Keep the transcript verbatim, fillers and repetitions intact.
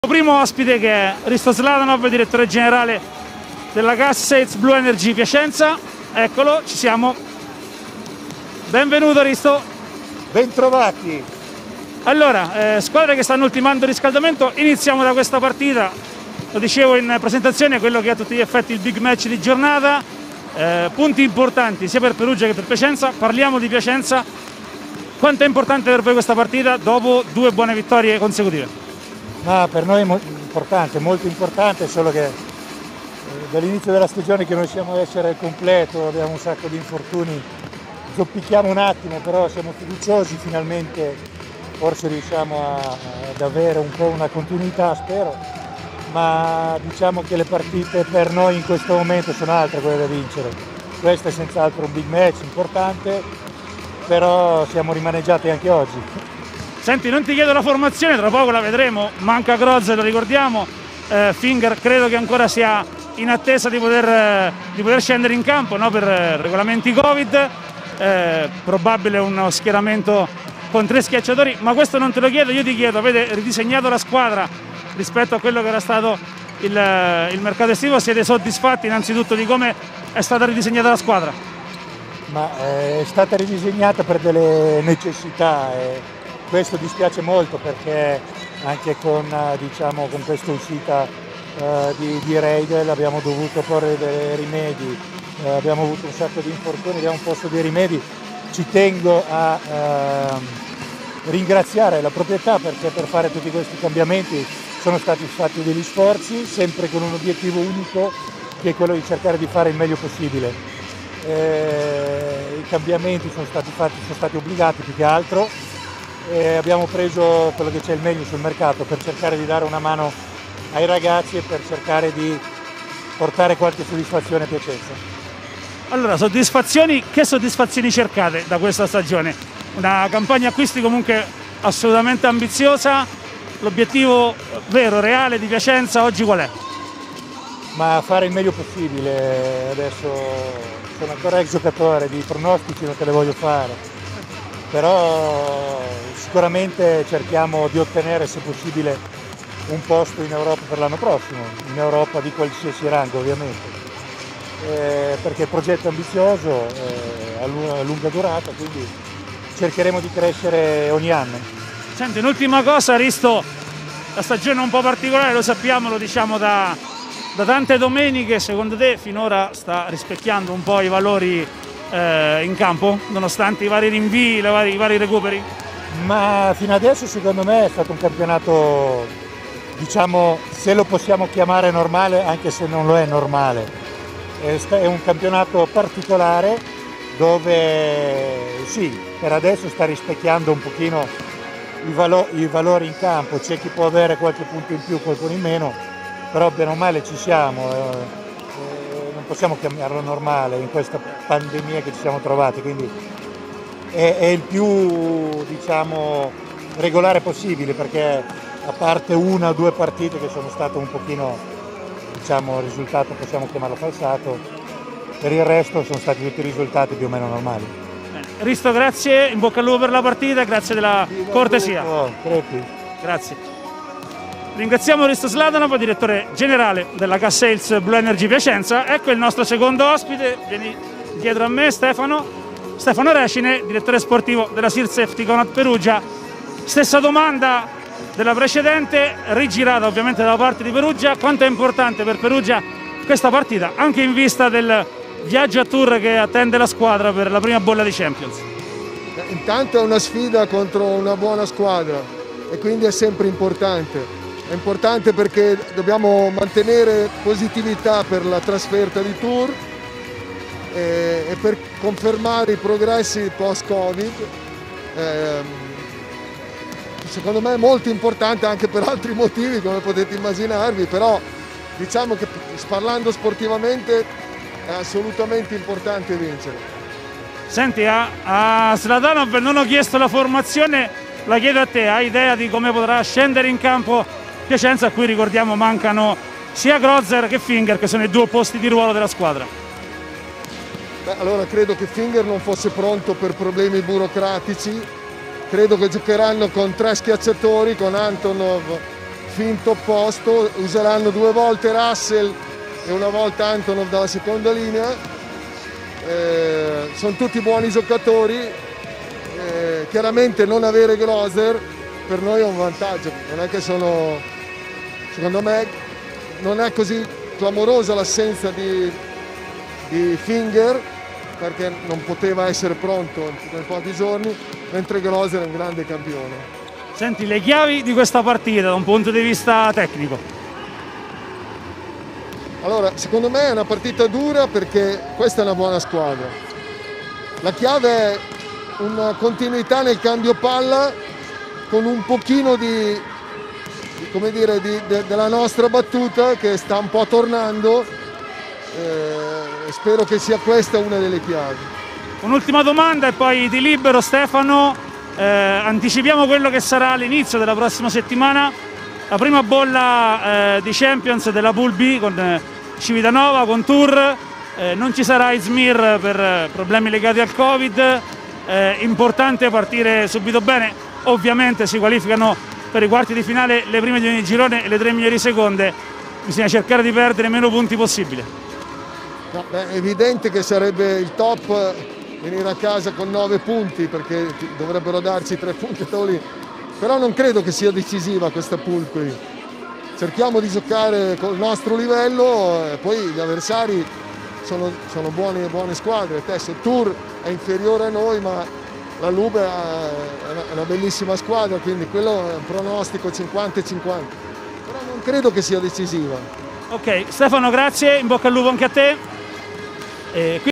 Primo ospite che è Risto Zlatanov, direttore generale della Gas Sales Blue Energy Piacenza. Eccolo, ci siamo. Benvenuto Risto. Bentrovati. Allora, eh, squadre che stanno ultimando il riscaldamento, iniziamo da questa partita. Lo dicevo in presentazione, quello che è a tutti gli effetti il big match di giornata. Eh, punti importanti sia per Perugia che per Piacenza. Parliamo di Piacenza. Quanto è importante per voi questa partita dopo due buone vittorie consecutive? Ma per noi è mo importante, molto importante, solo che eh, dall'inizio della stagione che non riusciamo a essere al completo, abbiamo un sacco di infortuni, zoppicchiamo un attimo, però siamo fiduciosi, finalmente forse riusciamo a, ad avere un po' una continuità, spero, ma diciamo che le partite per noi in questo momento sono altre quelle da vincere. Questo è senz'altro un big match importante, però siamo rimaneggiati anche oggi. Senti, non ti chiedo la formazione, tra poco la vedremo, manca Grozer, lo ricordiamo, eh, Finger credo che ancora sia in attesa di poter, eh, di poter scendere in campo, no? Per eh, regolamenti Covid, eh, probabile uno schieramento con tre schiacciatori, ma questo non te lo chiedo, io ti chiedo, avete ridisegnato la squadra rispetto a quello che era stato il, il mercato estivo, siete soddisfatti innanzitutto di come è stata ridisegnata la squadra? Ma eh, è stata ridisegnata per delle necessità. Eh. Questo dispiace molto perché anche con, diciamo, con questa uscita uh, di, di Reidel abbiamo dovuto porre dei rimedi, uh, abbiamo avuto un sacco di infortuni, abbiamo posto dei rimedi. Ci tengo a uh, ringraziare la proprietà perché per fare tutti questi cambiamenti sono stati fatti degli sforzi, sempre con un obiettivo unico che è quello di cercare di fare il meglio possibile. Eh, I cambiamenti sono stati fatti, sono stati obbligati più che altro. E abbiamo preso quello che c'è il meglio sul mercato per cercare di dare una mano ai ragazzi e per cercare di portare qualche soddisfazione a Piacenza. Allora, soddisfazioni, che soddisfazioni cercate da questa stagione? Una campagna acquisti comunque assolutamente ambiziosa, l'obiettivo vero, reale di Piacenza oggi qual è? Ma fare il meglio possibile, adesso sono ancora ex giocatore, di pronostici non te le voglio fare. Però sicuramente cerchiamo di ottenere, se possibile, un posto in Europa per l'anno prossimo, in Europa di qualsiasi rango ovviamente, eh, perché il progetto è ambizioso, eh, a lunga durata, quindi cercheremo di crescere ogni anno. Senti, un'ultima cosa, Risto, la stagione è un po' particolare, lo sappiamo, lo diciamo da, da tante domeniche, secondo te finora sta rispecchiando un po' i valori in campo, nonostante i vari rinvii, i vari, i vari recuperi? Ma fino adesso secondo me è stato un campionato, diciamo, se lo possiamo chiamare normale, anche se non lo è normale. È un campionato particolare dove sì, per adesso sta rispecchiando un pochino i, valo i valori in campo, c'è chi può avere qualche punto in più, qualcuno in meno, però bene o male ci siamo. Eh. Non possiamo chiamarlo normale in questa pandemia che ci siamo trovati, quindi è, è il più, diciamo, regolare possibile, perché a parte una o due partite che sono state un pochino, diciamo, il risultato possiamo chiamarlo falsato, per il resto sono stati tutti risultati più o meno normali. Bene. Risto, grazie, in bocca al lupo per la partita, grazie della cortesia. Grazie. Ringraziamo Risto Zlatanov, direttore generale della Gas Sales Blue Energy Piacenza. Ecco il nostro secondo ospite, vieni dietro a me, Stefano. Stefano Recine, direttore sportivo della Sear Safety Conad Perugia. Stessa domanda della precedente, rigirata ovviamente dalla parte di Perugia. Quanto è importante per Perugia questa partita, anche in vista del viaggio a Tour che attende la squadra per la prima bolla di Champions? Intanto è una sfida contro una buona squadra e quindi è sempre importante. È importante perché dobbiamo mantenere positività per la trasferta di Tour e, e per confermare i progressi post-Covid. Eh, secondo me è molto importante anche per altri motivi, come potete immaginarvi, però diciamo che parlando sportivamente è assolutamente importante vincere. Senti, a, a Zlatanov non ho chiesto la formazione, la chiedo a te, hai idea di come potrà scendere in campo Piacenza, a cui ricordiamo mancano sia Grozer che Finger, che sono i due opposti di ruolo della squadra? Beh, allora credo che Finger non fosse pronto per problemi burocratici, credo che giocheranno con tre schiacciatori, con Antonov, finto opposto, useranno due volte Russell e una volta Antonov dalla seconda linea. Eh, sono tutti buoni giocatori, eh, chiaramente non avere Gloser per noi è un vantaggio, non è che sono, secondo me non è così clamorosa l'assenza di, di Finger, perché non poteva essere pronto in pochi giorni, mentre Gloser è un grande campione. Senti, le chiavi di questa partita da un punto di vista tecnico? Allora, secondo me è una partita dura perché questa è una buona squadra. La chiave è una continuità nel cambio palla con un pochino di, di come dire, di, de, della nostra battuta che sta un po' tornando. Eh, spero che sia questa una delle chiavi. Un'ultima domanda e poi ti libero, Stefano. Eh, anticipiamo quello che sarà l'inizio della prossima settimana, la prima bolla eh, di Champions della Pool B con eh, Civitanova, con Tour, eh, non ci sarà Izmir per eh, problemi legati al Covid, eh, importante partire subito bene, ovviamente si qualificano per i quarti di finale le prime di ogni girone e le tre migliori seconde, bisogna cercare di perdere meno punti possibile. No, è evidente che sarebbe il top venire a casa con nove punti perché dovrebbero darci tre punti a tavolino, però non credo che sia decisiva questa pool qui. Cerchiamo di giocare col nostro livello e poi gli avversari sono, sono buone, buone squadre. Adesso Tour è inferiore a noi, ma la Lube è una, è una bellissima squadra, quindi quello è un pronostico cinquanta cinquanta, però non credo che sia decisiva. Ok, Stefano, grazie, in bocca al lupo anche a te. E